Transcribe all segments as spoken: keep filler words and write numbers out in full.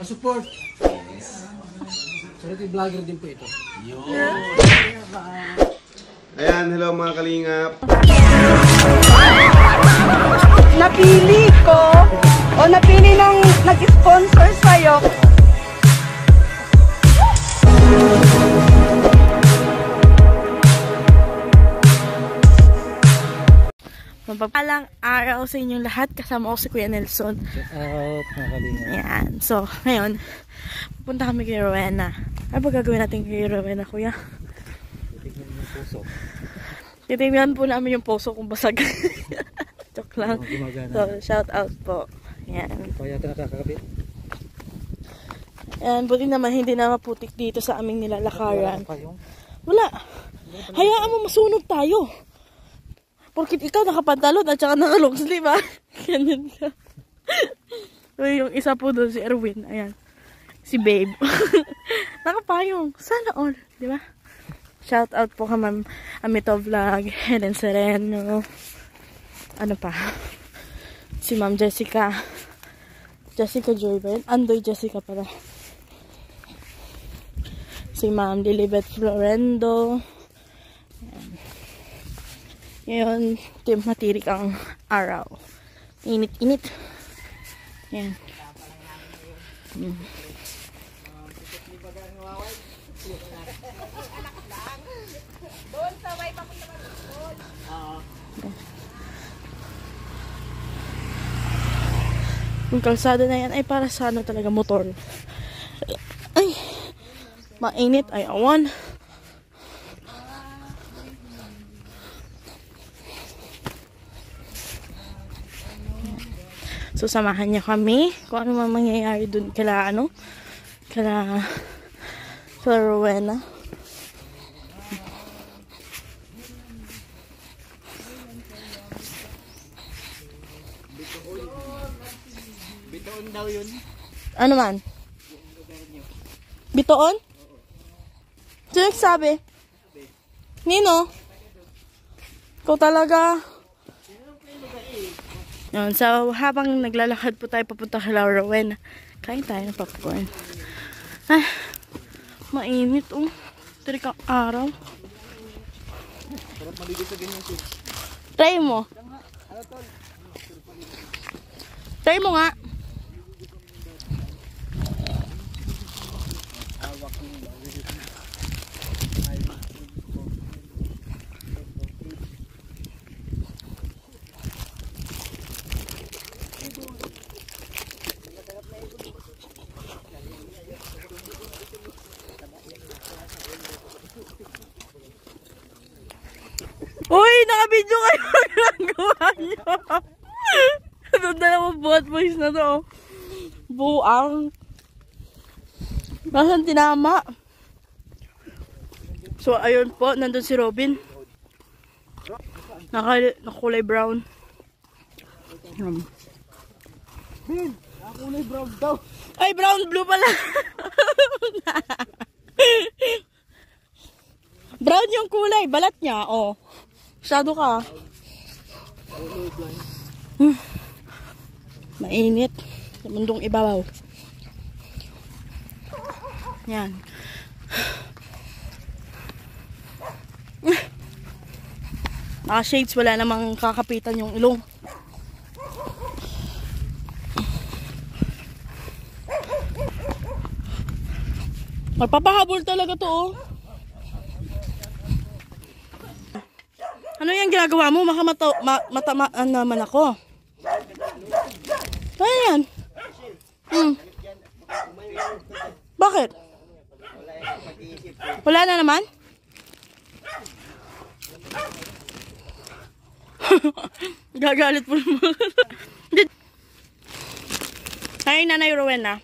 Support. Yes. Charity vlogger din po ito. Yun. Ayan, hello mga kalingap. Napili ko o napili ng nag-sponsor sa'yo. Mapagpalang araw sa inyong lahat. Kasama ko si Kuya Nelson. Shout out mga kalingap. Yan. So, ngayon, pupunta kami kay Rowena. Ano ba gagawin natin kay Rowena, Kuya? Titignan yung puso. Titignan po namin yung puso kung basag. Joke lang. Gumagana. So, shout out po. Yan. Kaya ito nakakabit. Yan. Buti naman hindi na maputik dito sa aming nilalakaran. Wala pa yung... Wala. Hayaan mo masunog tayo. Porkit ikaw nakapantalon at saka nakalong sleeve, ha? Ganyan ka. So, yung isa po doon, si Erwin. Ayan. Si Babe. Nakapayong. Sana all. Di ba? Shout out po ka, Ma'am Amito Vlog. Helen Sereno. Ano pa? Si Ma'am Jessica. Jessica Joy ba yun? Andoy Jessica pala. Si Ma'am Lilibet Florendo. Ngayon, tim matirik ang araw. Init-init. Yan. Hmm. Yung kalsada na yan ay para sa ano talaga, motor. Ay, mainit. Ay, awan. So, samahan niya kami kung ano man mangyayari dun kala, ano, kala, kala Rowena. Bitoon daw yun. Ano man? Bitoon? Sino nagsabi? Nino? Ikaw talaga. Yun, so, habang naglalakad po tayo papunta kay Rowena, kain tayo ng popcorn. Ah, mainit, oh. Tirik ang araw. Sarap maligo sa ganyan, sis. Try mo. Try mo nga. Uy, naka-video kayo ang gawa nyo. Itong dalawang buhat boys na to. Buang. Nasaan tinama? So, ayun po. Nandun si Robin. Naka, nakulay brown. Um. Nakulay brown daw. Ay, brown blue pala. Brown yung kulay. Balat niya. Oh. Masyado ka. Hmm. Mainit. Sa mundong ibabaw. Yan. Naka-shades. Wala namang kakapitan yung ilong. Magpapahabol talaga to, oh. Ano yung ginagawa mo? Makamata, ma, matamaan naman ako. Ano yan? Hmm. Bakit? Wala na naman? Gagalit po naman. Ay, Nanay Rowena.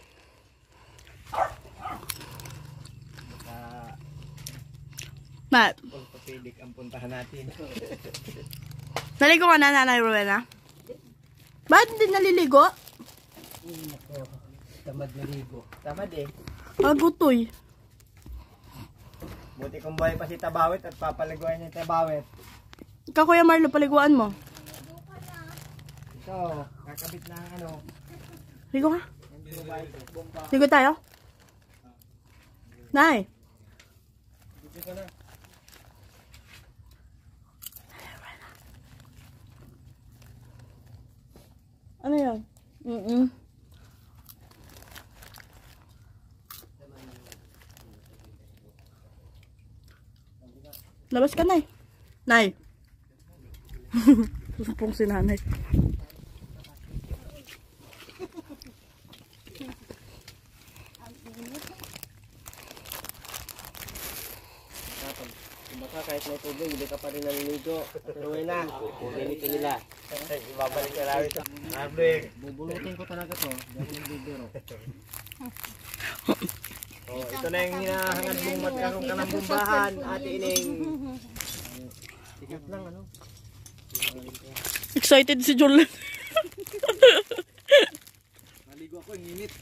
Mat. Pagpapilik ang puntahan natin. Naligo ka na, Nanay Rowena? Bakit hindi naliligo? Tamad naligo. Tamad eh. Agutoy. Buti kung buhay pa si Tabawit at papaliguan niya yung Tabawit. Ikaw, Kuya Marlo, paliguan mo. Ito, kakabit na ang ano. Ligo ka. Yan Ligo tayo? Nay! Ano yan? Mm-mm. Labas ka, Nay. Nay. Susupong si nanay. Baka kahit may tubig, hindi ka pa rin naliligo. Pero na, ganito nila. Ibabalik ka namin sa Arvin. Bubulutin ko talaga to. Hindi ako nagbibiro. Oh, ito na yung hinahangad mong magkaroon ka ng bumbahan, Ate Ining. Tigat lang, ano? Excited si Jolan. Naligo ako, ang init.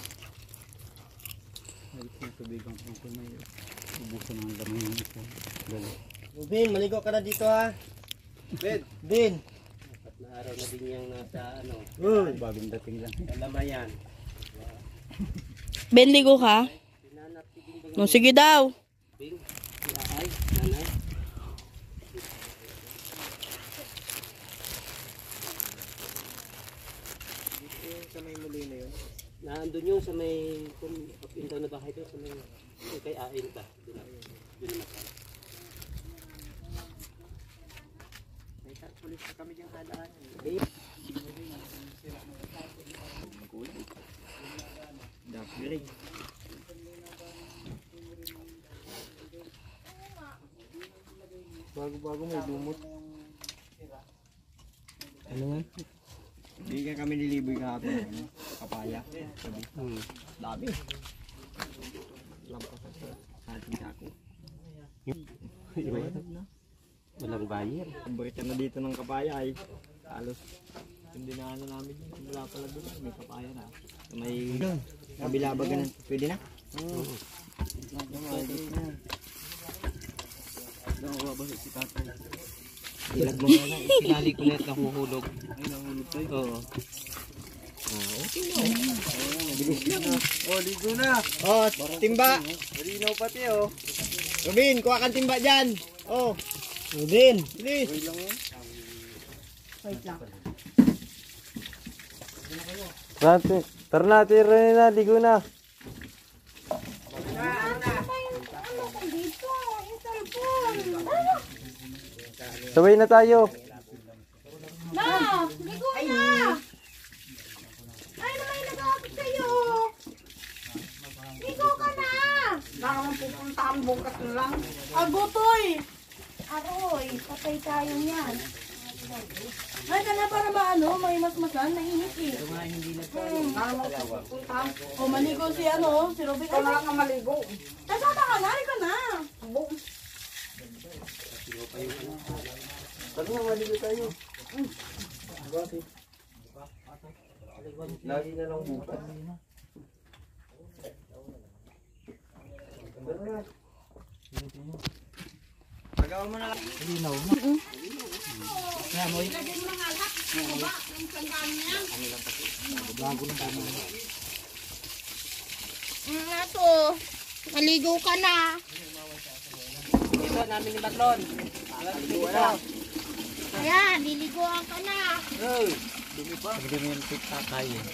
Naligo yung tubig ang kumay. Ubusan ng lamang yung ito. Bin, maligo ka na dito ha. Ben, Bin. At na araw na din yung nasa ano. Uy, Bagong dating lang. kalamayan. Ben, ligo ka? No, sige daw. Bing, ay, nanay. Sa may muli na yun. Nandun yung sa may, kung pintaw na bahay doon, sa may, yung kay Ain ba? Doon na, doon na natin. May pulis na kami diyang hadaan. Dapirig. Bago-bago may lumot. Ano nga? Hindi ka kami niliboy kahapon. Ano? Kapaya. Sabi. Hmm. Dami. Lampas sa ating sako. Walang buyer. Ang bakit na dito ng kapaya ay halos hindi na ano namin yun. Wala pala doon. May kapaya na. So, may kabila ba ganun? Pwede na? Oo. Pwede na. Nakakabasa si tatay. Ilag mo nga na. Sinali ko net nahuhulog. Ay, nahulog tayo. Oo. Bilis lang. Oh, ligo na. Oh, timba. Marinaw pati oh. Robin, kuha kang timba dyan. Oh. Robin, bilis. Wait lang yun. Wait lang. Natin, tara natin rin na, ligo na. Sabay na tayo. Na! Ligo na! Ay, naman yung nag-aapit sa'yo! Ligo ka na! Baka man pupuntahan bukas na lang. Agotoy! Aroy, patay tayo niyan. Ay, ka na para ba ano, may masmasan, nainit eh. Hmm. O, maligo si ano, si Robin. Ikaw na lang ang maligo. Kasama ka na, ka na. Tara na, maligo tayo. Lagi na lang bukas. Pagawa mo na lang. Linaw na. Kaya mo yun. Bago lang tayo. Nga to, maligo ka na. Ito namin ni Matlon. Maligo na. Ayan, liliguan ka na. Hey, dumi pa. Hindi mo yung tiktakay eh.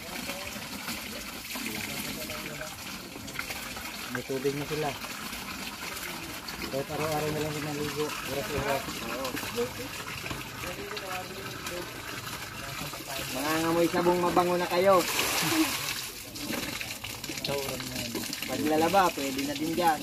May tubig na sila. Kahit araw-araw na lang din naligo. Oras-oras. Mangangamoy sabong mabango na kayo. Sauran na yan. Paglalaba, pwede na din dyan.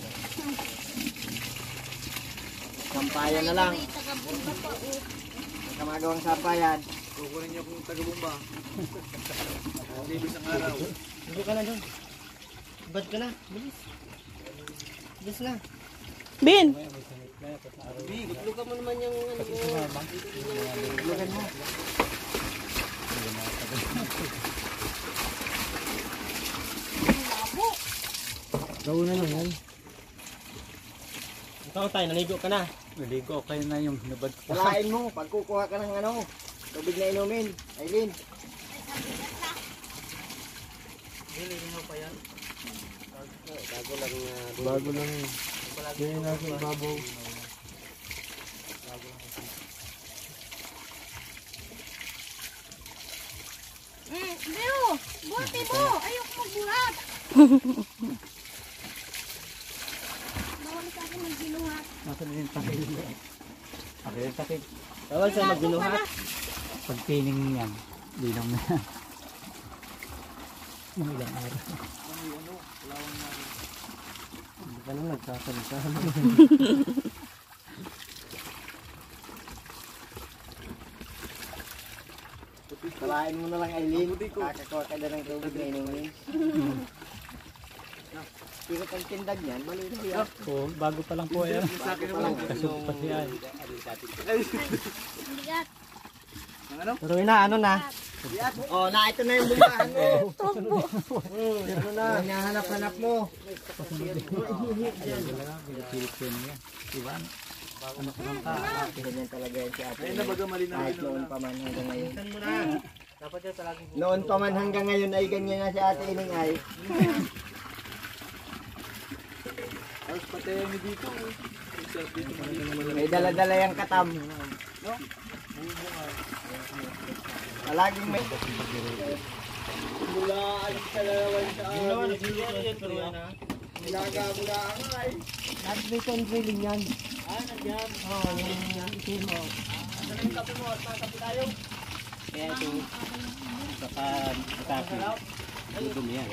Sampayan na lang. May taga-burba pa oh. Kamagawang sampayan. Kukunin niyo kung taga-bumba. Libo isang araw. Libo ka na doon. Bad ka na. Bilis. Bilis na. Bin! Iglugan mo naman yung ano mo. Iglugan mo. Gawin na lang yan. Ikaw tayo, naligo ka na. Naligo kayo na yung nabad ko. Salain mo, pag kukuha ka ng ano, tubig na inumin. Aileen. Bago lang uh, Bago lang yun. Ganyan nasa ibabaw. Mm, Leo, buhati mo. Ayoko magbuhat. Bawal sa akin magbinuhat. Nasaan yung takip? Takip yung takip. Bawal sa magbinuhat. Pag pining yan, di lang na. Mga ilang araw. Hindi ka lang nagsasalita. Salain mo na lang, Aileen. Kakakuha ka na ng tubig na inumin. Pero pag tindag yan, malinaw yan. Oo, bago pa lang po yan. Kasok pa siya. Bigat. Pero na, ano na? Oh, na, ito na yung bumbahan mo. Ito na. Hinahanap-hanap mo. Ano ka lang ka? Ganyan talaga yan si ate. Kahit noon pa man hanggang ngayon. Noon pa man hanggang ngayon ay ganyan na si ate Ining ay. May dala-dala yung katam. Palaging may... Mula alis ka na naman sa amin. Ilaga-mula ang ay. Lahat may con-drilling yan. Ah, nagyan. Oo, yung itin mo. Ano yung kape mo? At mga kape tayo? Kaya ito, baka matapin. Dudum yan.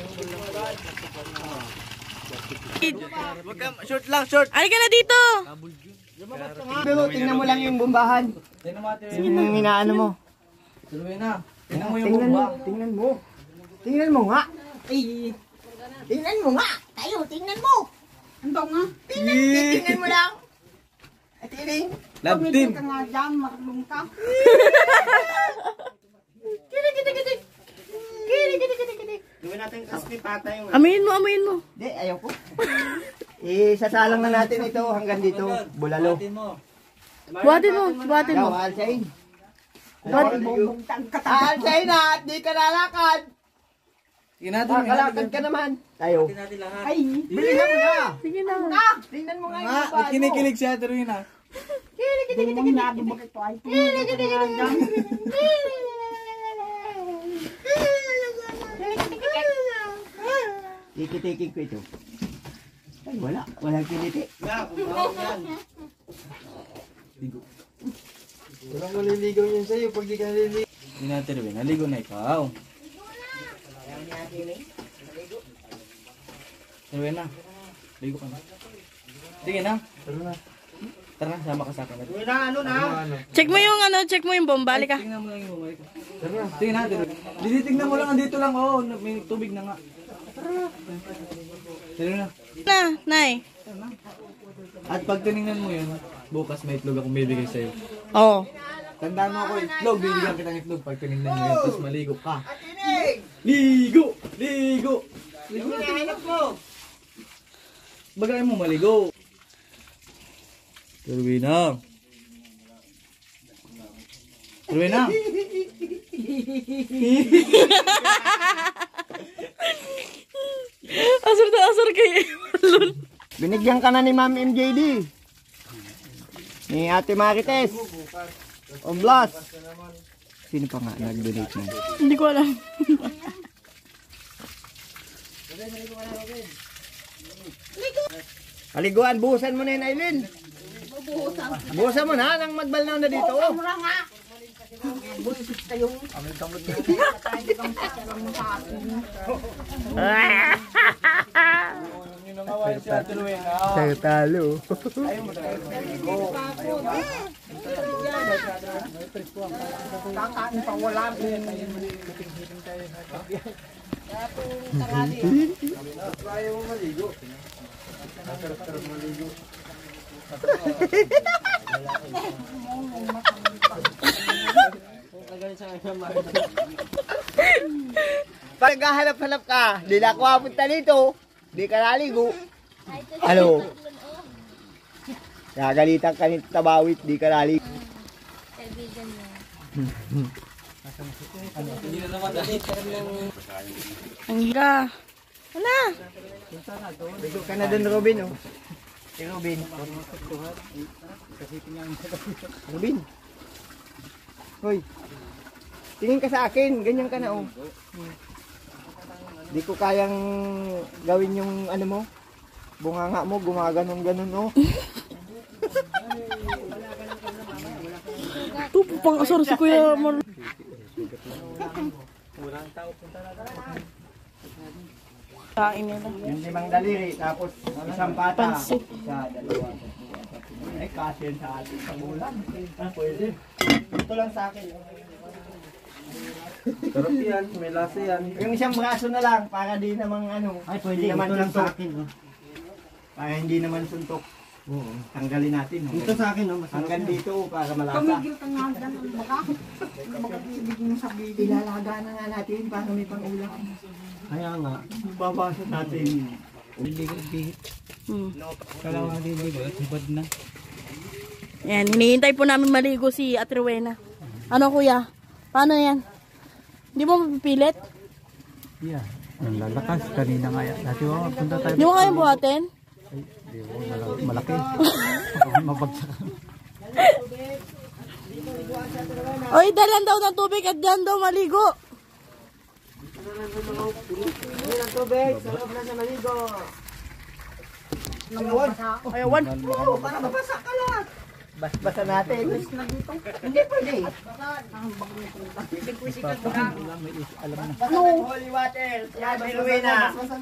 Short lang, short. Ay ka na dito! Pero tingnan mo lang yung bumbahan. Yung inaano mo. Tingnan mo yung bumba. Tingnan mo. Tingnan mo nga. Ay. Tingnan mo nga. Tayo, tingnan mo. Ano nga? Tingnan, tingnan mo lang. At iling. Love team. Ka nga dyan, marunong ka. Kiri, kiri, kiri. Kiri, kiri, kiri, kiri. Gawin natin kaspi patay mo. Amuyin mo, amuyin mo. Hindi, ayaw ko. Isasalang na natin ito hanggang dito. Bulalo. Buhatin mo, buhatin mo. Daw, alsain. Alsain na at di ka lalakad. Nakalakad ka naman. Tayo. Ay, bilihan mo na. Sige na. Tingnan mo nga yung bumbahan mo. Kinikilig siya, Terwina. Tiki-tiki ko ito. Ay, wala. Walang kiniti. Walang maliligaw yan sa'yo pag di ka naliligaw. Hindi na, Terwina. Naligo na ikaw. Terwina, ligo ka na. Sige na. Tara na. Tara na, sama ka sa akin. Uy na, ano na? Check mo yung ano, check mo yung bomba. Halika. Tingnan mo lang yung bumalik. Tara na. Sige na, Terwina. Dinitignan mo lang, andito lang. Oo, may tubig na nga. Tara na. Terwina. Na, Nay. At pag tinignan mo yun, bukas may itlog akong bibigay sa'yo. Oo. Tandaan mo ako, itlog. Bibigyan kita ng itlog pag tinignan mo yun. Tapos maligo ka. Ligo! Ligo! Ligo na. Hinahanap mo. Bagay mo maligo. Terwina. Terwina. Asar na asar kay Lul. Binigyan ka na ni Ma'am M J D. Ni Ate Marites. Oblas. Sino pa nga nag-donate na? Hindi ko alam. Paliguan, buhusan mo na yun, Aileen. Buhusan mo na, nang magbalnaw na dito. Mura nga. Sa talo. Kakain pa wala. Pag naghahanap-hanap ka, di na ako mapunta dito. Di ka naligo. Ano? Nagalitan ka nito tabawit, di ka naligo. Ang hira. Wala. Ligo ka na dun, Robin, oh. Si Robin. Robin. Hoy. Tingin ka sa akin. Ganyan ka na, oh. Di ko kayang gawin yung ano mo. Bunganga mo, gumaganon-ganon, oh. Tupo pang asar si Kuya Mar. Kain nila. Yung limang daliri, tapos isang pata. Pansit. Isa, dalawa. Ay, kasi sa atin sa bulan. Ah, pwede. Ito lang sa akin. Sarap yan, may lasa yan. Yung isang braso na lang, para di namang ano. Ay, pwede. Naman ito lang sa akin. Oh. Para hindi naman suntok. Oo. Tanggalin natin. Oh. Ito sa akin, no? Hanggang dito, oh, para malasa. Tumigil ka nga dyan. Baka, baka ibigin mo sa video. Ilalaga na nga natin para may pang-ulam. Kaya nga, babasa natin. Bilig-bihit. Hmm. Kalawang bilig, hubad na. Yan, hinihintay po namin maligo si Ate Rowena. Ano kuya? Paano yan? Hindi mo mapipilit? Yeah. Ang lalakas kanina nga yan. Dati mo, punta tayo. Hindi mo kaya buhatin? Ay, di mo, malaki. Mabagsak. Oy, dalan daw ng tubig at diyan daw maligo. Hindi ng tubig, sarap na sa maligo. Ayawan. Oo, para mabasa ka lahat. Bas-basa natin. Hindi pwede. Ano? Holy water. Yan, may Rowena.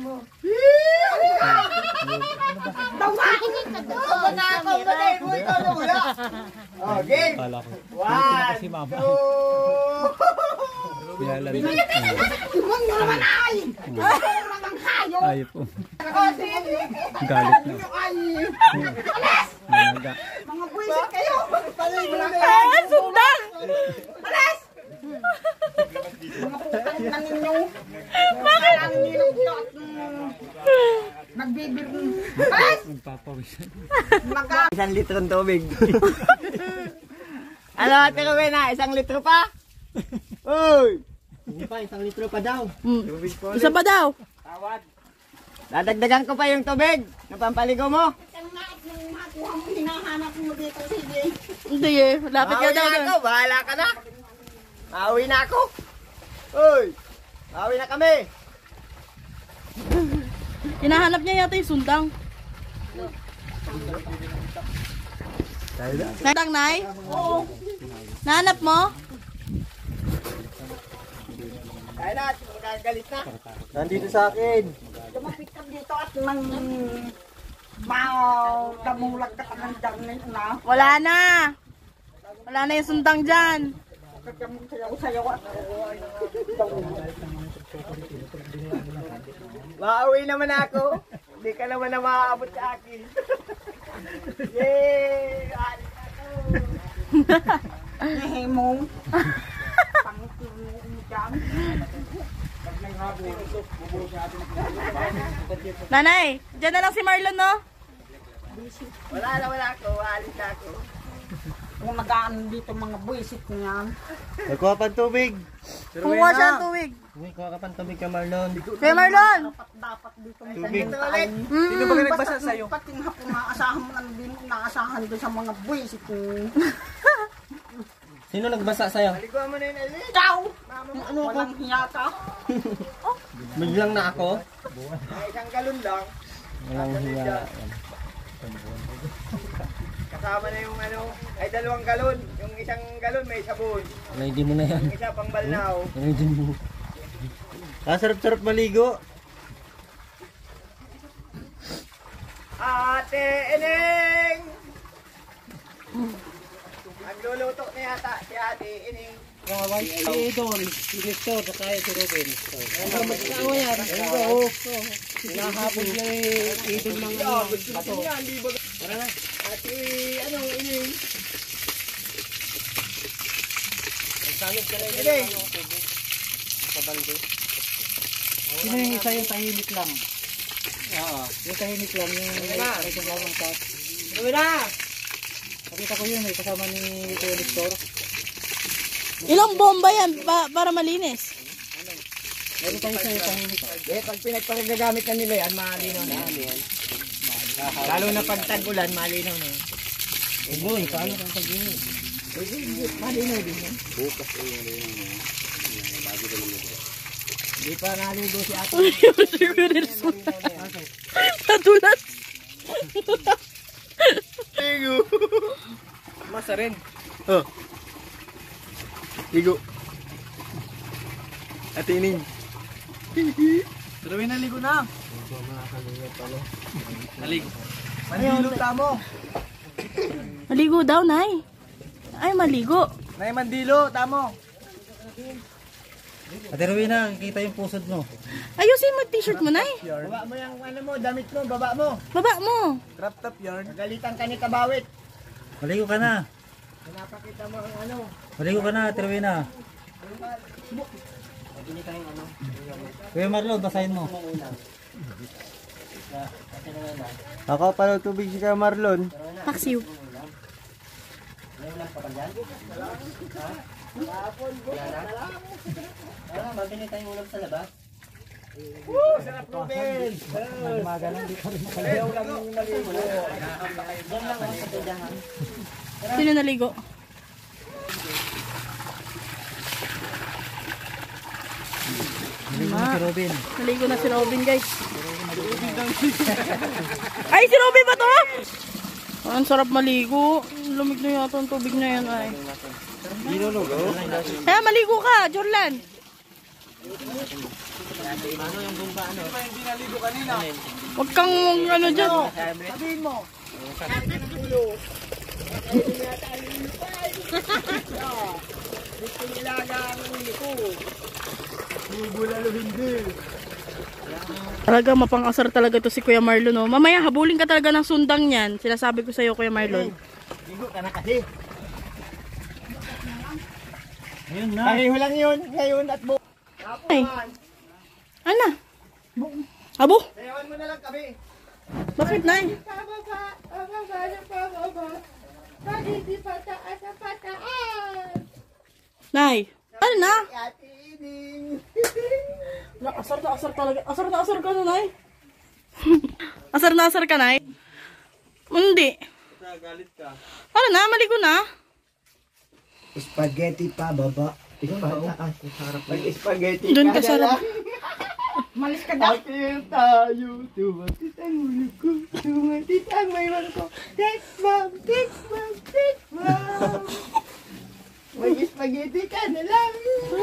Tawagin ka doon. Pagkakapatay mo ito, Rowena. Oh, game. One, two. Ibang naman ay. Ibang naman kayo. Ay po. Galit na. Mga Mga buwisit kayo. Eh, sundang! Alas! Mga putang na ninyo. Bakit? Ang nilugto at nagbibir. Alas! Magpapawisan. Maga. Isang litrong tubig. Ano, Ate Rowena? Isang litro pa? Uy! Hindi pa, isang litro pa daw. Hmm. Tubig po. Isa pa daw. Tawad. Dadagdagan ko pa yung tubig na pampaligo mo. Ang nga at nung makuha mo, hinahanap mo dito, sige. Hindi eh. Lapit ka Maawi daw na doon. ako, bahala ka na. Maawi na ako. Uy! Maawi na kami. Hinahanap niya yata yung sundang. Sundang, Nay? Oo. Nahanap mo? Kaya na, magagalit na. Nandito sa akin. Lumapit ka dito at nang madamulag ka ng darnin na. Wala na. Wala na yung sundang dyan. Sayaw-sayaw at Maawi naman ako. Hindi ka naman na maaabot sa akin. Yay! Alis ako. Hehe mo. Pangit mo dyan. Nanay, dyan na lang si Marlon, no? Wala na, wala ako. Alis na ako. Kung nagaan dito mga buwisit niyan. Nagkuha pa tubig. Kumuha siya ng tubig. Uy, kuha ka pa tubig ka, Marlon. Kaya Marlon! Dapat dapat dito may Tubig. ganyan tayo. Sino ba nagbasa sa'yo? Pating hapon naasahan mo nandun, naasahan doon sa mga buwisit mo. Sino nagbasa sa'yo? Paliguan mo na yun, Ellie. Ikaw! Ano walang hiya ka? Biglang na ako. Ay, isang galon lang. Walang hiya. Kasama na yung ano, ay dalawang galon. Yung isang galon may sabon. Ready mo na yan. Yung isa pang balnaw. Ready mo. Ah, sarap-sarap maligo. Ate Ining! Nagluluto na yata si Ate Ining. Si Don, si Nestor, kaya si Ruben. Ano yan? Hinahabol niya eh, idol ng ano. Bato. Tara na. Ate, ano, Ining? Sanod ka na yun. Ining! Kabaldo. Sino yung isa yung tahimik lang? Oo. Yung tahimik lang, yung may kasama ng tat. Gawin na! Nakita ko yun, may kasama ni Kuya Nestor. Ilang bomba yan pa para malinis? Meron tayo sa'yo panginig. Eh, pag pinagpagagamit na nila yan, malinaw na. Yan. Lalo na pag tag-ulan, malinaw na. Eh, boy, paano kang pag-init? Malinaw din yan. Bukas ay ano yung bago na naman. Hindi pa naligo si ate. Nadulas. Ligo. Masa rin. Oh. Ligo. Ate Ining. Tuloy na ligo na. Maligo. Maligo tamo. Maligo daw, Nay. Ay, maligo. Nay Mandilo, tamo. Ate Rowena, kita yung pusod mo. Ayusin mo t-shirt mo, Nay. Baba mo yung ano mo, damit mo, baba mo. Baba mo. Crop top yarn. Nagalitan ka ni Kabawit. Maligo ka na. Pinapakita mo ang ano. Maligo ka na, Ate Rowena. Kuya Marlon, basahin mo. Ako pa tubig si Kuya Marlon. Paksiw. Mabili tayong ulam sa labas. Woo! Sarap Ruben! Magalang di pa rin. Ayaw lang yung maligo. Diyan lang ako sa tindahan. Sino naligo? Maligo na si Robin. Naligo na si Robin, guys. Ay, si Robin ba to? Ah, ang sarap maligo. Lumig na yata ang tubig na yan, ay. Kaya maligo ka, Jorlan. Huwag kang ano dyan. Sabihin mo. Gusto nilaga ang ulo ko. Bubulalo hindi. Talaga, mapang-asar talaga to si Kuya Marlon, no? Mamaya, habulin ka talaga ng sundang niyan. Sinasabi ko sa'yo, Kuya Marlon. Ligo ka na kasi. Ayun na. Pareho lang yun. Ngayon at bu... Ay. Ano? Abo? Sayawan mo na lang kami. Bakit, Nay? Pababa, pababa na pababa. Bakit di pataas na pataas? Nay? Ano na? Ate Ining. Na, asar na asar talaga. Asar na asar ka na, Nay. Asar na asar ka, Nay? Hindi. Galit ka. Ano na? Maligo na? Spaghetti pa baba. Pataas. Pag-spaghetti Doon ka sarap. Malis ka daw. Akil tayo, tumatit ang ulo ko, tumatit ang mayroon ko. Take mom, take mom, take mom. Mag-spaghetti ka na lang.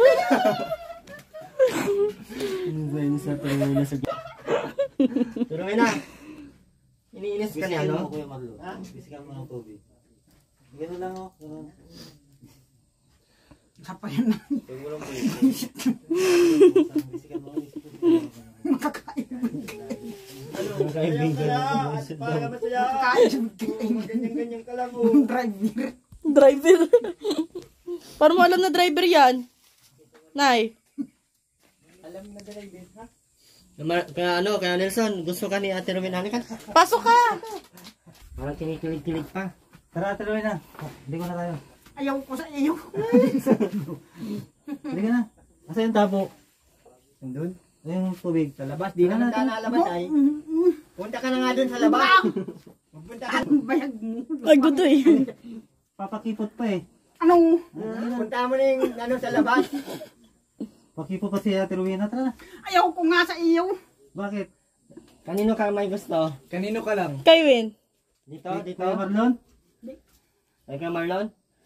Ano ba yun sa tuloy na sa... Tuloy na. Iniinis ka niya, no? Kuya Marlon. Bisikan mo ng tubig. Ganun lang ako. Ganun. Kapal na. Huwag mo lang po yun. Bisikan mo ng tubig. Ganyan-ganyan ka lang, Driver. Driver. Para mo alam na driver yan. Nay. Kaya ano, kaya Nelson, gusto ka ni Ate Rowena ka? Pasok ka. Parang kinikilig-kilig pa. Tara, Ate Rowena. Hindi ko na tayo. Ayaw ko sa iyo. Hindi ka na. Asa yung tabo? Nandun? Yung tubig. Sa labas, di naman ka nalabas ay. Punta ka na nga dun sa labas. Punta ka. Bayag mo. Ay, gudoy. Papakipot pa eh. Ano? Punta mo na yung ano sa labas. Pakipot pa si Ate Rowena. Tara na. Ayaw ko nga sa iyo. Bakit? Kanino ka may gusto? Kanino ka lang? Kay Win. Dito, dito. Kuya Marlon? Ay ka Marlon?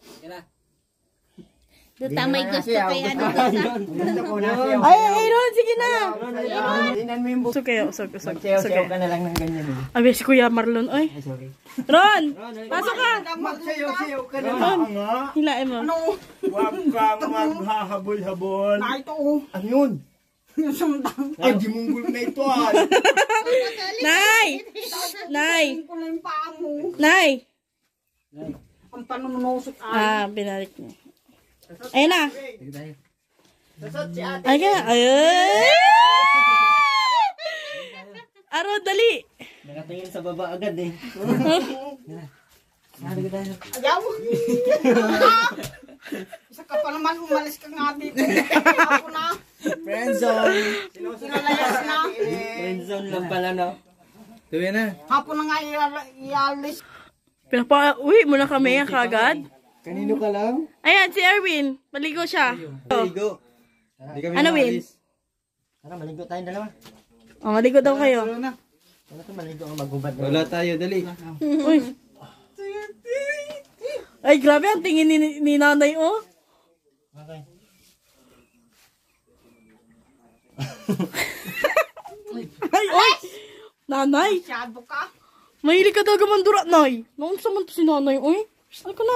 Duta may gusto kay ano. Gusto ko na siya. Ay, ay, Ron, sige na. Tingnan mo yung buko. Usog kayo, usog, usog. Usog Magsayaw-sayaw kayo. ka na lang ng ganyan eh. Abi, si Kuya Marlon, oy. Ay, sorry. Ron, pasok ka. Magsayaw-sayaw ka na Ron, nga. hilain mo. Ano? Huwag kang maghahabol-habol. Na ito oh. Ano yun? Yung sundang. Ay, di munggol na ito ah. Nay! Nay! Ko na yung paa mo. Nay! Ang panunusok ay. Ah, binalik niya. Ayun na. Sasot si ate. Ay ka. Ay! Aro, dali. Nakatingin sa baba agad eh. Ayaw. Isa ka pa naman umalis ka nga dito. Ako na. Friendzone. Sinalayas na. Friendzone lang pala, no? Tuwi na. Hapon na nga ial- ialis. Pinapa-uwi mo na kami kagad. Kanino ka lang? Ayan, si Erwin. Maligo siya. Maligo. Hindi kami Ano, Win? maalis. Tara, maligo tayong dalawa. Oh, maligo daw kayo. Ano to, maligo ang magubad. Wala tayo, dali. Uy. Ay, grabe ang tingin ni, ni nanay, oh. Okay. Ay, oy! Nanay! Masyado ka. Mahilig ka talaga mandura, nay. Naun sa man to si nanay, oy. Saan ka na?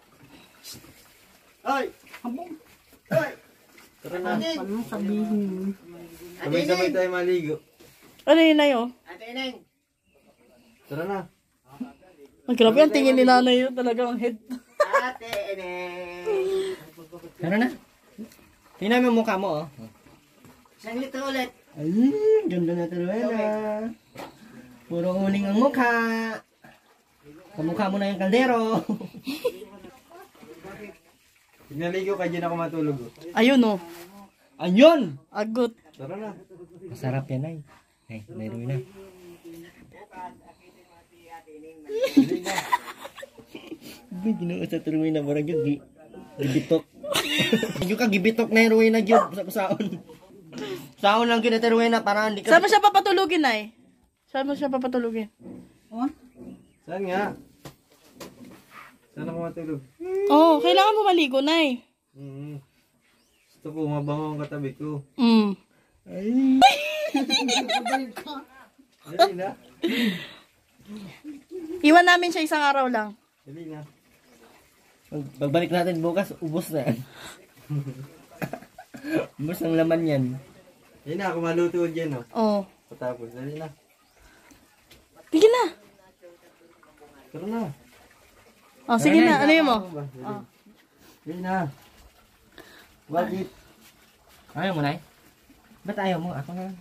Ay! Habong! Ay! Tara na. Ano sabihin? Sabay-sabay tayo maligo. Ano yun, nay, oh? Ate Ineng! Tara na. Ay, grabe ang tingin ni nanay, oh. Talagang head. Ate Ineng! Tara na. Tingnan mo yung mukha mo, oh. Isang litro ulit. Ay, ganda na tuloy na. Puro uling ang mukha. Kamukha mo na yung kaldero. Pinaligo ka, dyan ako matulog. Oh. Ayun, oh. Ayun! Agot. Tara na. Masarap yan, ay. Ay, meron na. Ay, ginoo sa tuloy na barang yun. gi- Gibitok. Yung ka gibitok na heroin na yun. Sa saon. Saon lang yun na heroin na para hindi ka... Saan mo siya papatulugin, nay? Saan mo siya papatulugin? Saan nga? Saan ako matulog? Oh, kailangan mo maligo, nay. Mm. Gusto ko, mabango ang katabi ko. Mm. Dali na. Iwan namin siya isang araw lang. Dali na. Pag- Pagbalik natin bukas, ubos na. Ubos ang laman yan. Dali na, ako maluto dyan, oh. Oh. Patapos, dali na. Sige na. Tara na. Oh, sige na. Ano yun mo? Dali. Dali na. Bakit? Ayaw mo, Nay? Ba't ayaw mo? Ako na.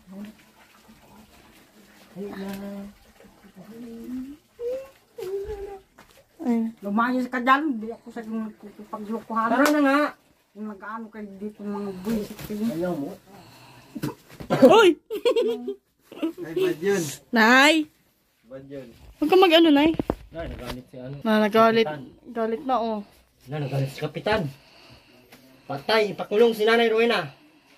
Ayun. Lumayas ka dyan, hindi ako sa paglukuhan. Tara na nga. Kung nag-ano kayo dito mga buwisit kayo. Ayaw mo. Uy! Ay, bad yun. Nay! Bad yun. Huwag ka mag-ano, nay. Na, nagalit si ano. Na, nagalit. Galit na, oh. Na, nagalit si Kapitan. Patay, ipakulong si Nanay Rowena.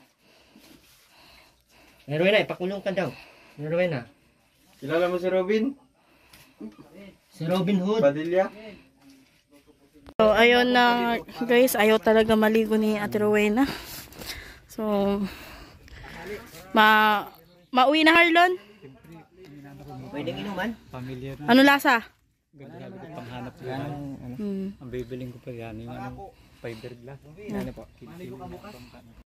Nanay Rowena, ipakulong ka daw. Nanay Rowena. Kilala mo si Robin? Si Robin Hood. Padilla? So, ayun na, guys. Ayaw talaga maligo ni Ate Rowena. So, ma... Mauwi na, Harlon? Pwedeng inuman? Familiar na. Ano lasa? Ganda ko panghanap ko yan. Ano, Hmm. ang bibiling ko pa yan. Yung ano, fiber glass. Ano po?